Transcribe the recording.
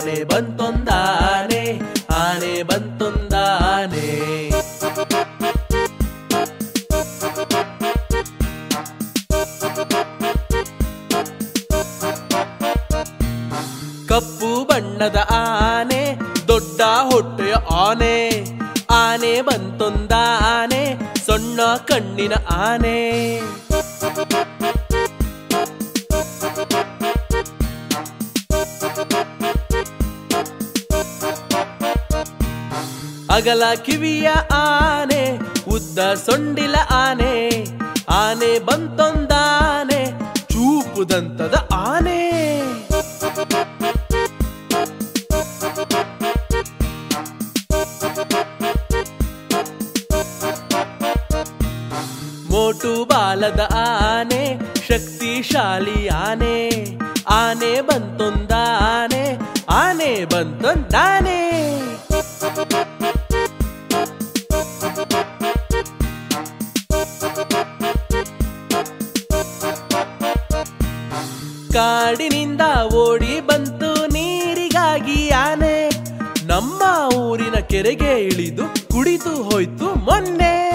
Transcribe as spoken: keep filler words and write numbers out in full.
ಆನೆ ಬಂತೊಂದಾನೆ ಆನೆ ಬಂತೊಂದಾನೆ ಕಪ್ಪು ಬಣ್ಣದ ಆನೆ ದೊಡ್ಡ ಹೊಟ್ಟೆಯ ಆನೆ ಆನೆ ಬಂತೊಂದಾನೆ ಸಣ್ಣ ಕಣ್ಣಿನ ಆನೆ ಅಗಲ ಕಿವಿಯ ಆನೆ ಉದ್ದ ಸೊಂಡಿಲ ಆನೆ ಆನೆ ಬಂತೊಂದಾನೆ ಚೂಪುದಂತದ ಆನೆ ಮೋಟು ಬಾಲದ ಆನೆ ಶಕ್ತಿಶಾಲಿ ಆನೆ ಆನೆ ಬಂತೊಂದಾನೆ ಆನೆ ಬಂತೊಂದಾನೆ ಕಾಡಿನಿಂದ ಓಡಿ ಬಂತು ನೀರಿಗಾಗಿ ಆನೆ ನಮ್ಮ ಊರಿನ ಕೆರೆಗೆ ಇಳಿದು ಕುಡಿದು ಹೋಯ್ತು ಮೊನ್ನೆ